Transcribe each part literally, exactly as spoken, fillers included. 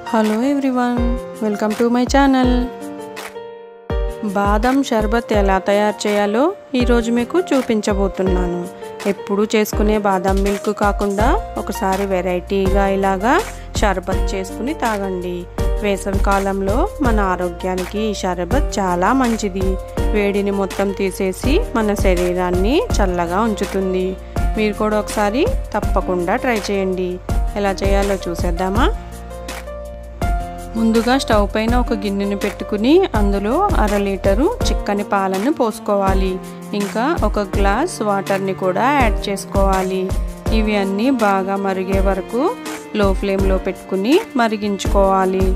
Hello everyone, welcome to my channel. బాదం షర్బత్ ఎలా తయారు చేయాలో ఈరోజు మీకు చూపించబోతున్నాను. ఎప్పుడు చేసుకునే బాదం మిల్క్ కాకుండా ఒకసారి వెరైటీగా ఇలాగా షర్బత్ చేసుకుని తాగండి. వేసవి కాలంలో మన ఆరోగ్యానికి ఈ షర్బత్ చాలా మంచిది. వేడిని మొత్తం తీసేసి మన శరీరాన్ని చల్లగా ఉంచుతుంది. మీరు కూడా ఒకసారి తప్పకుండా ట్రై చేయండి. ఎలా చేయాలో చూసేద్దామా? ముందుగా స్టవ్ పైన ఒక గిన్నెను పెట్టుకుని అందులో అర లీటరు చిక్కని పాలను పోసుకోవాలి. ఇంకా ఒక గ్లాస్ వాటర్ని కూడా యాడ్ చేసుకోవాలి. ఇవి అన్నీ బాగా మరిగే వరకు లో ఫ్లేమ్లో పెట్టుకుని మరిగించుకోవాలి.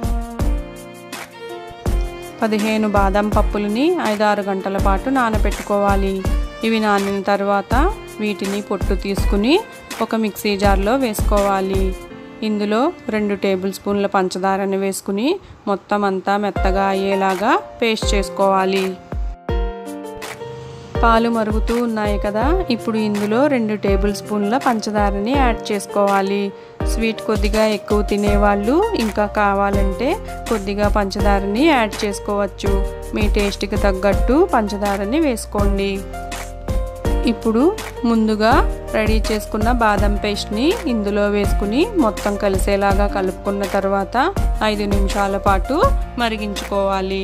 పదిహేను బాదం పప్పులని ఐదారు గంటల పాటు నానబెట్టుకోవాలి. ఇవి నానిన తర్వాత వీటిని పొట్టు తీసుకుని ఒక మిక్సీ జార్లో వేసుకోవాలి. ఇందులో రెండు టేబుల్ స్పూన్ల పంచదారని వేసుకుని మొత్తం అంతా మెత్తగా అయ్యేలాగా పేస్ట్ చేసుకోవాలి. పాలు మరుగుతూ ఉన్నాయి కదా, ఇప్పుడు ఇందులో రెండు టేబుల్ స్పూన్ల పంచదారని యాడ్ చేసుకోవాలి. స్వీట్ కొద్దిగా ఎక్కువ తినేవాళ్ళు ఇంకా కావాలంటే కొద్దిగా పంచదారని యాడ్ చేసుకోవచ్చు. మీ టేస్ట్కి తగ్గట్టు పంచదారని వేసుకోండి. ఇప్పుడు ముందుగా రెడీ చేసుకున్న బాదం పేస్ట్ని ఇందులో వేసుకుని మొత్తం కలిసేలాగా కలుపుకున్న తర్వాత ఐదు నిమిషాల పాటు మరిగించుకోవాలి.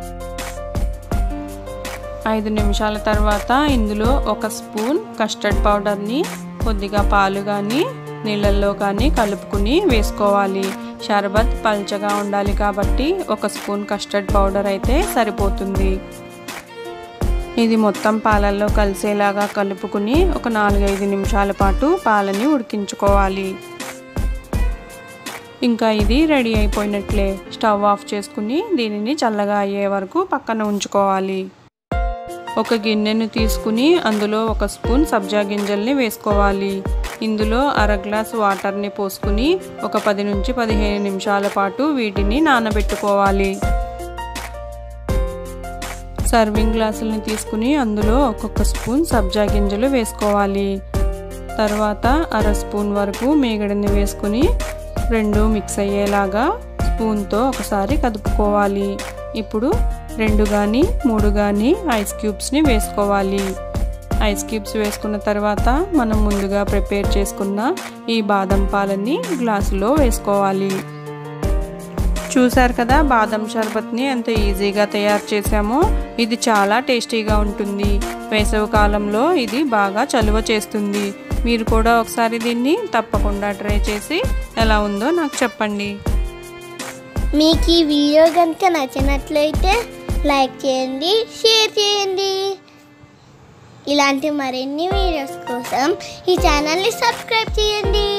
ఐదు నిమిషాల తర్వాత ఇందులో ఒక స్పూన్ కస్టర్డ్ పౌడర్ని కొద్దిగా పాలు కానీ నీళ్ళల్లో కానీ కలుపుకుని వేసుకోవాలి. షర్బత్ పల్చగా ఉండాలి కాబట్టి ఒక స్పూన్ కస్టర్డ్ పౌడర్ అయితే సరిపోతుంది. ఇది మొత్తం పాలల్లో కలిసేలాగా కలుపుకుని ఒక నాలుగైదు నిమిషాల పాటు పాలని ఉడికించుకోవాలి. ఇంకా ఇది రెడీ అయిపోయినట్లే. స్టవ్ ఆఫ్ చేసుకుని దీనిని చల్లగా అయ్యే వరకు పక్కన ఉంచుకోవాలి. ఒక గిన్నెను తీసుకుని అందులో ఒక స్పూన్ సబ్జా గింజల్ని వేసుకోవాలి. ఇందులో అర గ్లాస్ వాటర్ని పోసుకుని ఒక పది నుంచి పదిహేను నిమిషాల పాటు వీటిని నానబెట్టుకోవాలి. సర్వింగ్ గ్లాసులని తీసుకుని అందులో ఒక్కొక్క స్పూన్ సబ్జా గింజలు వేసుకోవాలి. తర్వాత అర స్పూన్ వరకు మీగడని వేసుకుని రెండు మిక్స్ అయ్యేలాగా స్పూన్తో ఒకసారి కదుపుకోవాలి. ఇప్పుడు రెండు కానీ మూడు కానీ ఐస్ క్యూబ్స్ని వేసుకోవాలి. ఐస్ క్యూబ్స్ వేసుకున్న తర్వాత మనం ముందుగా ప్రిపేర్ చేసుకున్న ఈ బాదం పాలని గ్లాసులో వేసుకోవాలి. చూసారు కదా బాదం షర్బత్ని ఎంత ఈజీగా తయారు చేసామో. ఇది చాలా టేస్టీగా ఉంటుంది. వేసవి కాలంలో ఇది బాగా చలువ చేస్తుంది. మీరు కూడా ఒకసారి దీన్ని తప్పకుండా ట్రై చేసి ఎలా ఉందో నాకు చెప్పండి. మీకు ఈ వీడియో కనుక నచ్చినట్లయితే లైక్ చేయండి, షేర్ చేయండి. ఇలాంటి మరిన్ని వీడియోస్ కోసం ఈ ఛానల్ని సబ్స్క్రైబ్ చేయండి.